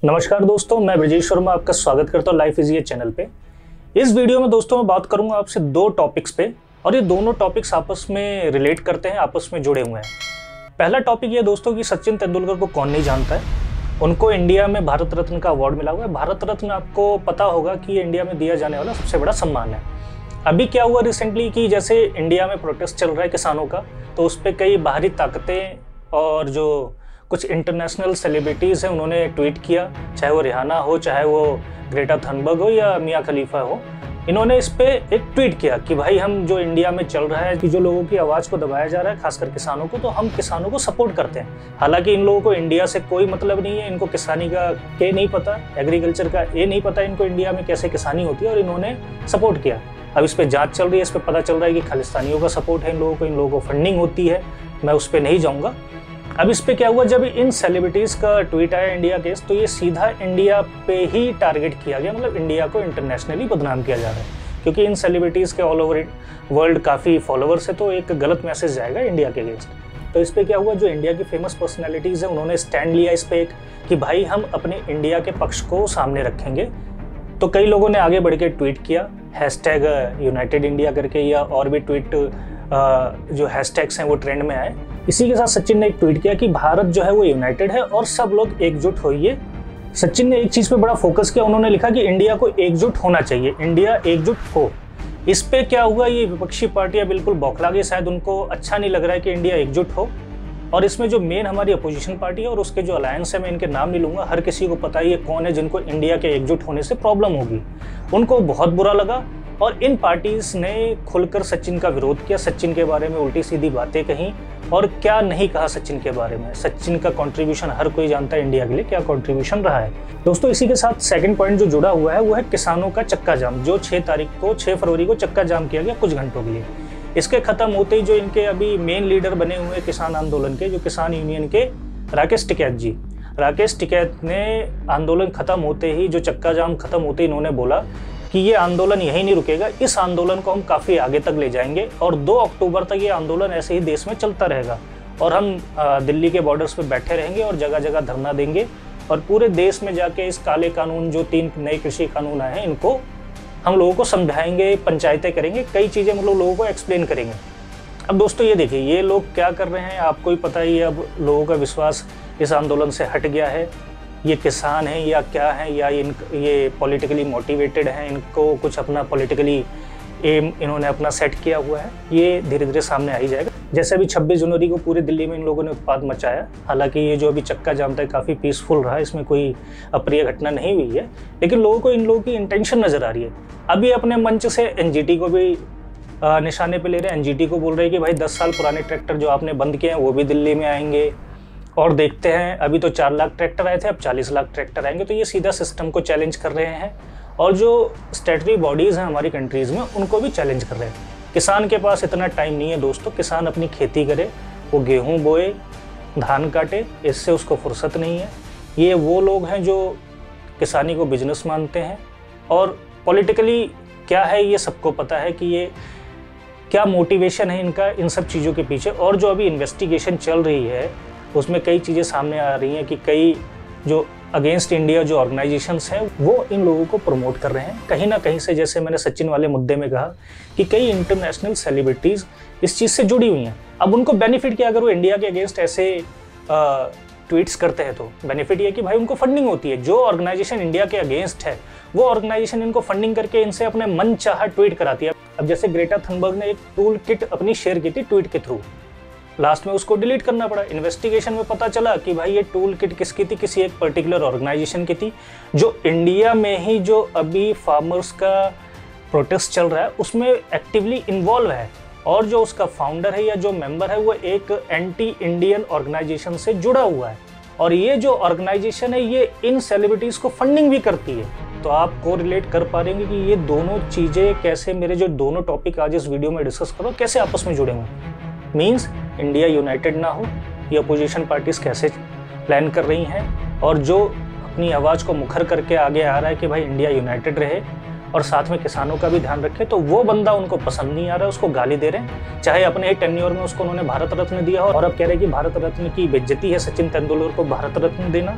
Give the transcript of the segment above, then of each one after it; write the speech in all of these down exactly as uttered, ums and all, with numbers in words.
नमस्कार दोस्तों, मैं ब्रजेश शर्मा आपका स्वागत करता हूँ लाइफ इज ये चैनल पे। इस वीडियो में दोस्तों मैं बात करूंगा आपसे दो टॉपिक्स पे, और ये दोनों टॉपिक्स आपस में रिलेट करते हैं, आपस में जुड़े हुए हैं। पहला टॉपिक ये दोस्तों कि सचिन तेंदुलकर को कौन नहीं जानता है। उनको इंडिया में भारत रत्न का अवार्ड मिला हुआ है। भारत रत्न आपको पता होगा कि ये इंडिया में दिया जाने वाला सबसे बड़ा सम्मान है। अभी क्या हुआ रिसेंटली कि जैसे इंडिया में प्रोटेस्ट चल रहा है किसानों का, तो उस पर कई बाहरी ताकतें और जो कुछ इंटरनेशनल सेलिब्रिटीज़ हैं उन्होंने ट्वीट किया, चाहे वो रिहाना हो, चाहे वो ग्रेटा थनबर्ग हो या मियाँ खलीफा हो। इन्होंने इस पे एक ट्वीट किया कि भाई हम जो इंडिया में चल रहा है कि जो लोगों की आवाज़ को दबाया जा रहा है, खासकर किसानों को, तो हम किसानों को सपोर्ट करते हैं। हालांकि इन लोगों को इंडिया से कोई मतलब नहीं है, इनको किसानी का के नहीं पता, एग्रीकल्चर का ये नहीं पता इनको इंडिया में कैसे किसानी होती है, और इन्होंने सपोर्ट किया। अब इस पर जाँच चल रही है, इस पर पता चल रहा है कि खालिस्तानियों का सपोर्ट है इन लोगों को, इन लोगों को फंडिंग होती है। मैं उस पर नहीं जाऊँगा। अब इस पे क्या हुआ, जब इन सेलिब्रिटीज़ का ट्वीट आया इंडिया केस, तो ये सीधा इंडिया पे ही टारगेट किया गया, मतलब इंडिया को इंटरनेशनली बदनाम किया जा रहा है, क्योंकि इन सेलिब्रिटीज़ के ऑल ओवर वर्ल्ड काफ़ी फॉलोअर्स है, तो एक गलत मैसेज जाएगा इंडिया के अगेंस्ट। तो इस पे क्या हुआ, जो इंडिया की फेमस पर्सनैलिटीज़ हैं उन्होंने स्टैंड लिया इस पे एक कि भाई हम अपने इंडिया के पक्ष को सामने रखेंगे। तो कई लोगों ने आगे बढ़ के ट्वीट किया हैशटैग यूनाइटेड इंडिया करके, या और भी ट्वीट जो हैशटैग्स हैं वो ट्रेंड में आए। इसी के साथ सचिन ने एक ट्वीट किया कि भारत जो है वो यूनाइटेड है और सब लोग एकजुट होइए। सचिन ने एक चीज़ पे बड़ा फोकस किया, उन्होंने लिखा कि इंडिया को एकजुट होना चाहिए, इंडिया एकजुट हो। इस पे क्या हुआ, ये विपक्षी पार्टियां बिल्कुल बौखला गई, शायद उनको अच्छा नहीं लग रहा है कि इंडिया एकजुट हो। और इसमें जो मेन हमारी अपोजिशन पार्टी है और उसके जो अलायंस है, मैं इनके नाम नहीं लूँगा, हर किसी को पता ही है कौन है जिनको इंडिया के एकजुट होने से प्रॉब्लम होगी। उनको बहुत बुरा लगा और इन पार्टीज ने खुलकर सचिन का विरोध किया, सचिन के बारे में उल्टी सीधी बातें कहीं, और क्या नहीं कहा सचिन के बारे में। सचिन का कंट्रीब्यूशन हर कोई जानता है, इंडिया के लिए क्या कंट्रीब्यूशन रहा है। दोस्तों इसी के साथ सेकंड पॉइंट जो जुड़ा हुआ है वो है किसानों का चक्का जाम, जो छः तारीख को छः फरवरी को चक्का जाम किया गया कुछ घंटों के लिए। इसके खत्म होते ही जो इनके अभी मेन लीडर बने हुए किसान आंदोलन के, जो किसान यूनियन के राकेश टिकैत जी, राकेश टिकैत ने आंदोलन खत्म होते ही, जो चक्का जाम खत्म होते ही इन्होंने बोला कि ये आंदोलन यहीं नहीं रुकेगा, इस आंदोलन को हम काफ़ी आगे तक ले जाएंगे और दो अक्टूबर तक ये आंदोलन ऐसे ही देश में चलता रहेगा, और हम दिल्ली के बॉर्डर्स पे बैठे रहेंगे और जगह जगह धरना देंगे, और पूरे देश में जाके इस काले कानून, जो तीन नए कृषि कानून आए हैं, इनको हम लोगों को समझाएंगे, पंचायतें करेंगे, कई चीज़ें हम लोग लोगों को एक्सप्लेन करेंगे। अब दोस्तों ये देखिए, ये लोग क्या कर रहे हैं आपको ही पता ही है। अब लोगों का विश्वास इस आंदोलन से हट गया है। ये किसान हैं या क्या हैं, या इन ये पॉलिटिकली मोटिवेटेड हैं, इनको कुछ अपना पॉलिटिकली एम इन्होंने अपना सेट किया हुआ है, ये धीरे धीरे सामने आ ही जाएगा। जैसे अभी छब्बीस जनवरी को पूरे दिल्ली में इन लोगों ने उत्पाद मचाया, हालांकि ये जो अभी चक्का जाम था काफ़ी पीसफुल रहा, इसमें कोई अप्रिय घटना नहीं हुई है, लेकिन लोगों को इन लोगों की इंटेंशन नज़र आ रही है। अभी अपने मंच से एनजीटी को भी निशाने पर ले रहे हैं, एनजीटी को बोल रहे हैं कि भाई दस साल पुराने ट्रैक्टर जो आपने बंद किए हैं वो भी दिल्ली में आएंगे, और देखते हैं अभी तो चार लाख ट्रैक्टर आए थे, अब चालीस लाख ट्रैक्टर आएंगे। तो ये सीधा सिस्टम को चैलेंज कर रहे हैं, और जो स्टेटरी बॉडीज़ हैं हमारी कंट्रीज़ में उनको भी चैलेंज कर रहे हैं। किसान के पास इतना टाइम नहीं है दोस्तों, किसान अपनी खेती करे, वो गेहूं बोए, धान काटे, इससे उसको फुर्सत नहीं है। ये वो लोग हैं जो किसानी को बिजनेस मानते हैं, और पॉलिटिकली क्या है ये सबको पता है कि ये क्या मोटिवेशन है इनका इन सब चीज़ों के पीछे। और जो अभी इन्वेस्टिगेशन चल रही है उसमें कई चीज़ें सामने आ रही हैं कि कई जो अगेंस्ट इंडिया जो ऑर्गेनाइजेशंस हैं वो इन लोगों को प्रमोट कर रहे हैं कहीं ना कहीं से। जैसे मैंने सचिन वाले मुद्दे में कहा कि कई इंटरनेशनल सेलिब्रिटीज़ इस चीज़ से जुड़ी हुई हैं। अब उनको बेनिफिट क्या, अगर वो इंडिया के अगेंस्ट ऐसे ट्वीट्स करते हैं तो बेनिफिट ये कि भाई उनको फंडिंग होती है। जो ऑर्गेनाइजेशन इंडिया के अगेंस्ट है वो ऑर्गेनाइजेशन इनको फंडिंग करके इनसे अपने मन चाहा ट्वीट कराती है। अब जैसे ग्रेटा थनबर्ग ने एक टूल किट अपनी शेयर की थी ट्वीट के थ्रू, लास्ट में उसको डिलीट करना पड़ा। इन्वेस्टिगेशन में पता चला कि भाई ये टूल किट किसकी थी, किसी एक पर्टिकुलर ऑर्गेनाइजेशन की थी, जो इंडिया में ही जो अभी फार्मर्स का प्रोटेस्ट चल रहा है उसमें एक्टिवली इन्वॉल्व है, और जो उसका फाउंडर है या जो मेंबर है वो एक एंटी इंडियन ऑर्गेनाइजेशन से जुड़ा हुआ है, और ये जो ऑर्गेनाइजेशन है ये इन सेलिब्रिटीज़ को फंडिंग भी करती है। तो आप को रिलेट कर पाएंगे कि ये दोनों चीज़ें कैसे, मेरे जो दोनों टॉपिक आज इस वीडियो में डिस्कस करो, कैसे आपस में जुड़े हुए। मीन्स इंडिया यूनाइटेड ना हो, ये अपोजिशन पार्टीज़ कैसे प्लान कर रही हैं, और जो अपनी आवाज़ को मुखर करके आगे आ रहा है कि भाई इंडिया यूनाइटेड रहे और साथ में किसानों का भी ध्यान रखे, तो वो बंदा उनको पसंद नहीं आ रहा है, उसको गाली दे रहे हैं। चाहे अपने ही टेन्योर में उसको उन्होंने भारत रत्न दिया हो, और अब कह रहे हैं कि भारत रत्न की बेइज्जती है सचिन तेंदुलकर को भारत रत्न देना।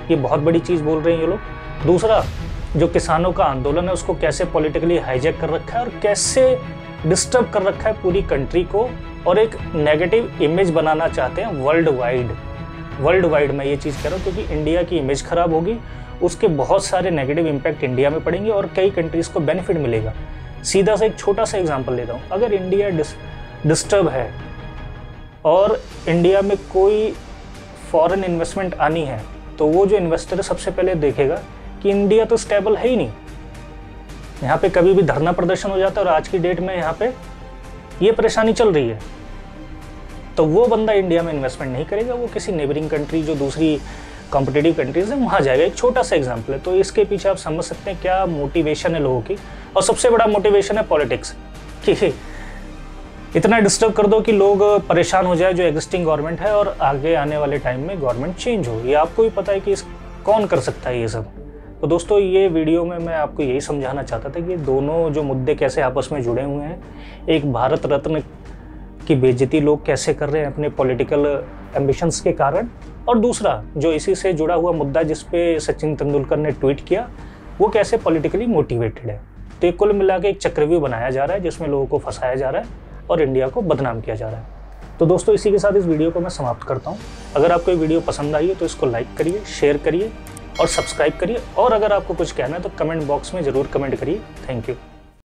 ये बहुत बड़ी चीज़ बोल रहे हैं ये लोग। दूसरा, जो किसानों का आंदोलन है उसको कैसे पॉलिटिकली हाईजैक कर रखा है और कैसे डिस्टर्ब कर रखा है पूरी कंट्री को, और एक नेगेटिव इमेज बनाना चाहते हैं वर्ल्ड वाइड। वर्ल्ड वाइड मैं ये चीज़ कह रहा हूँ क्योंकि इंडिया की इमेज खराब होगी, उसके बहुत सारे नेगेटिव इम्पैक्ट इंडिया में पड़ेंगे और कई कंट्रीज़ को बेनिफिट मिलेगा। सीधा सा एक छोटा सा एग्जांपल लेता हूँ, अगर इंडिया डिस्टर्ब है और इंडिया में कोई फॉरेन इन्वेस्टमेंट आनी है, तो वो जो इन्वेस्टर है सबसे पहले देखेगा कि इंडिया तो स्टेबल है ही नहीं, यहाँ पे कभी भी धरना प्रदर्शन हो जाता है और आज की डेट में यहाँ पे ये परेशानी चल रही है, तो वो बंदा इंडिया में इन्वेस्टमेंट नहीं करेगा, वो किसी नेबरिंग कंट्री जो दूसरी कॉम्पिटिटिव कंट्रीज है वहाँ जाएगा। एक छोटा सा एग्जाम्पल है, तो इसके पीछे आप समझ सकते हैं क्या मोटिवेशन है लोगों की। और सबसे बड़ा मोटिवेशन है पॉलिटिक्स, कि इतना डिस्टर्ब कर दो कि लोग परेशान हो जाए जो एग्जिस्टिंग गवर्नमेंट है और आगे आने वाले टाइम में गवर्नमेंट चेंज हो। ये आपको भी पता है कि इस कौन कर सकता है ये सब। तो दोस्तों ये वीडियो में मैं आपको यही समझाना चाहता था कि दोनों जो मुद्दे कैसे आपस में जुड़े हुए हैं। एक भारत रत्न की बेइज्जती लोग कैसे कर रहे हैं अपने पॉलिटिकल एम्बिशंस के कारण, और दूसरा जो इसी से जुड़ा हुआ मुद्दा जिस पे सचिन तेंदुलकर ने ट्वीट किया वो कैसे पॉलिटिकली मोटिवेटेड है। तो एक कुल मिला के एक चक्रव्यूह बनाया जा रहा है जिसमें लोगों को फंसाया जा रहा है और इंडिया को बदनाम किया जा रहा है। तो दोस्तों इसी के साथ इस वीडियो को मैं समाप्त करता हूँ। अगर आपको ये वीडियो पसंद आई है तो इसको लाइक करिए, शेयर करिए और सब्सक्राइब करिए, और अगर आपको कुछ कहना है तो कमेंट बॉक्स में ज़रूर कमेंट करिए। Thank you.